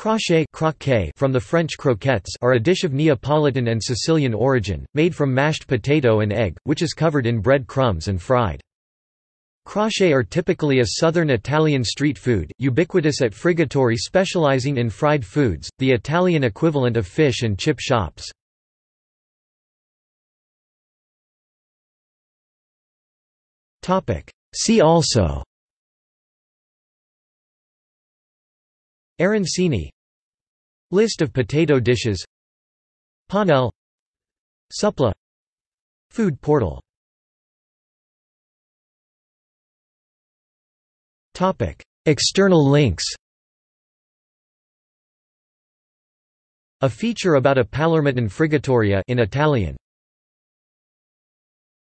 Crocchè from the French croquettes are a dish of Neapolitan and Sicilian origin, made from mashed potato and egg, which is covered in bread crumbs and fried. Crocchè are typically a southern Italian street food, ubiquitous at frigotori specializing in fried foods, the Italian equivalent of fish and chip shops. See also: Arancini, List of potato dishes, Panel, Suppla, Food portal. External links. A feature about a Palermitan frigatoria in Italian.